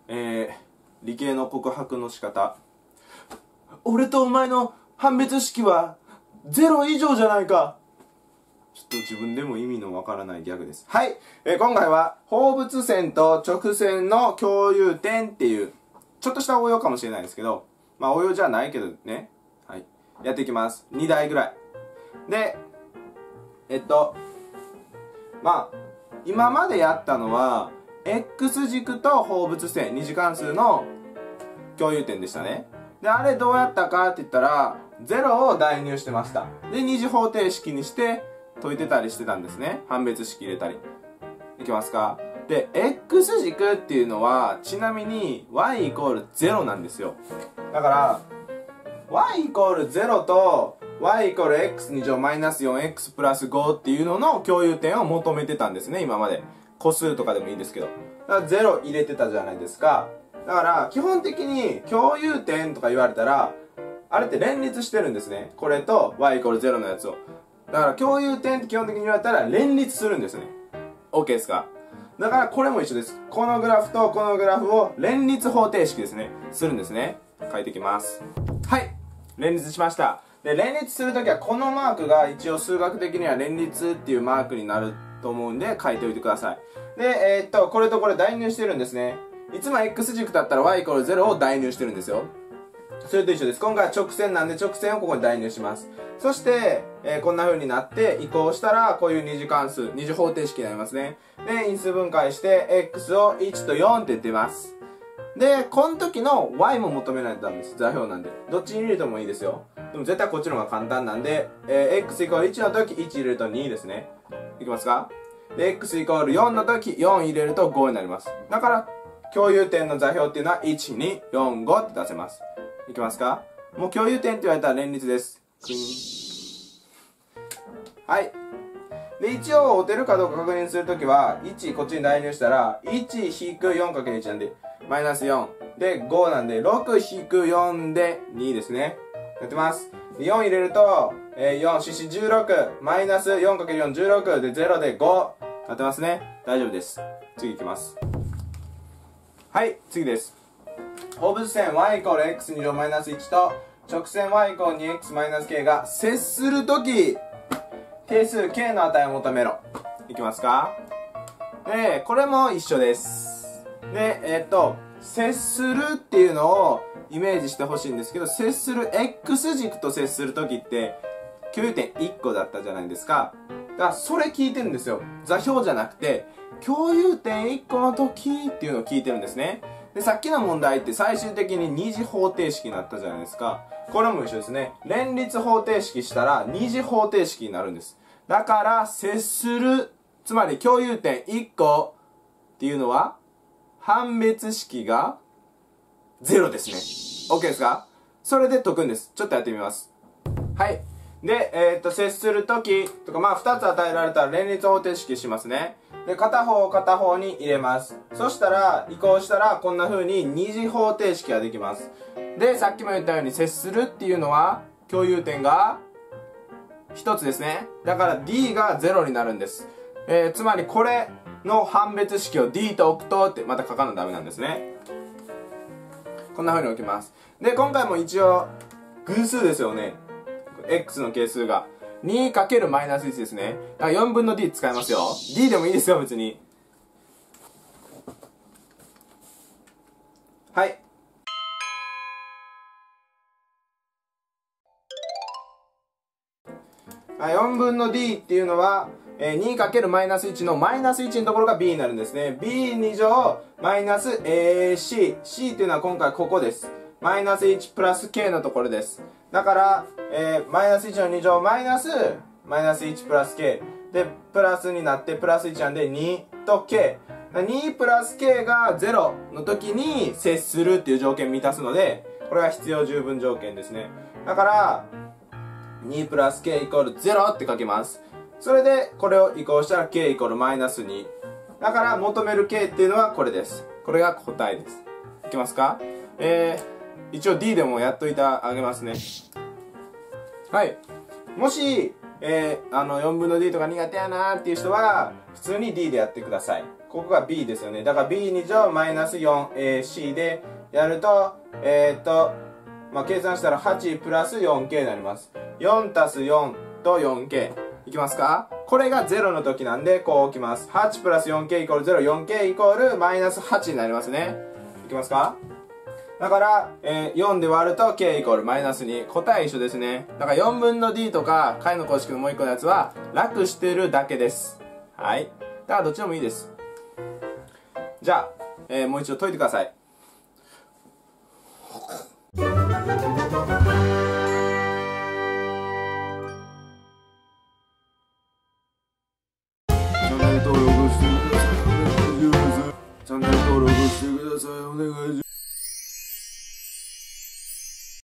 理系の告白の仕方。俺とお前の判別式は0以上じゃないか。ちょっと自分でも意味のわからないギャグです。はい、今回は放物線と直線の共有点っていうちょっとした応用かもしれないですけど、まあ応用じゃないけどね、はい、やっていきます。2題ぐらいで、まあ今までやったのは X 軸と放物線二次関数の共有点でしたね。であれどうやったかって言ったら0を代入してました。で二次方程式にして解いてたりしてたんですね。判別式入れたり。いきますか。で X 軸っていうのはちなみに y イコール0なんですよ。だから y イコール0と y イコール x2 乗マイナス 4x プラス5っていうのの共有点を求めてたんですね、今まで。個数とかでもいいですけど。だから0入れてたじゃないですか。だから基本的に共有点とか言われたらあれって連立してるんですね。これと y イコール0のやつを。だから共有点って基本的に言われたら連立するんですね。 OK ですか。だからこれも一緒です。このグラフとこのグラフを連立方程式ですね、するんですね。書いていきます。はい、連立しました。で連立するときはこのマークが一応数学的には連立っていうマークになると思うんで書いておいてください。でこれとこれ代入してるんですね。いつも X 軸だったら y イコール0を代入してるんですよ。それと一緒です。今回は直線なんで直線をここに代入します。そして、こんな風になって移行したらこういう二次関数、二次方程式になりますね。で因数分解して x を1と4って言ってます。でこの時の y も求めないとダメです。座標なんでどっちに入れてもいいですよ。でも絶対こっちの方が簡単なんで、x イコール1の時1入れると2ですね。いきますか。で x イコール4の時4入れると5になります。だから共有点の座標っていうのは1245って出せます。いきますか。もう共有点って言われたら連立です。はい。で一応合うてるかどうか確認するときは1こっちに代入したら 1-4×1 なんでマイナス4で5なんで 6-4 で2ですね。やってます。4入れると、4×4=16マイナス 4×4=16 で0で5やってますね。大丈夫です。次いきます。はい、次です。放物線 y イコール x2 乗マイナス1と直線 y イコール 2x マイナス k が接するとき定数 k の値を求めろ。いきますか。でこれも一緒です。で接するっていうのをイメージしてほしいんですけど、接する x 軸と接するときって共有点1個だったじゃないですか。だからそれ聞いてるんですよ。座標じゃなくて共有点1個の時っていうのを聞いてるんですね。でさっきの問題って最終的に二次方程式になったじゃないですか。これも一緒ですね。連立方程式したら二次方程式になるんです。だから接する、つまり共有点1個っていうのは判別式が0ですね。 OK ですか。それで解くんです。ちょっとやってみます。はい。で、接するときとか、まあ2つ与えられたら連立方程式しますね。で片方を片方に入れます。そしたら移行したらこんな風に二次方程式ができます。でさっきも言ったように接するっていうのは共有点が1つですね。だから D が0になるんです。つまりこれの判別式を D と置くとってまた書かないとダメなんですね。こんな風に置きます。で今回も一応偶数ですよね。x の係数が2× マイナス1ですね。だから4分の d 使いますよ。d でもいいですよ別に。はい。4分の d っていうのは 2× マイナス1のマイナス1のところが b になるんですね。b2 乗マイナス ac。c っていうのは今回ここです。マイナス1プラス k のところです。だから、マイナス1の2乗マイナス1プラス k でプラスになってプラス1なんで2と k。2プラス k が0の時に接するっていう条件満たすので、これが必要十分条件ですね。だから2プラス k イコール0って書きます。それでこれを移行したら k イコールマイナス2。だから求める k っていうのはこれです。これが答えです。いきますか。一応 D でもやっといてあげますね。はい。もし、4分の D とか苦手やなーっていう人は普通に D でやってください。 ここが b ですよね。だから b2 乗マイナス 4ac でやると、まあ、計算したら8プラス 4k になります。4たす4と 4k。いきますか？これが0の時なんで、こう置きます。8プラス 4k イコール0、4k イコールマイナス8になりますね。いきますか？だから、4で割ると k イコールマイナス2。答え一緒ですね。だから4分の d とか、解の公式のもう一個のやつは、楽してるだけです。はい。だからどっちでもいいです。じゃあ、もう一度解いてください。チャンネル登録してください。お願いします。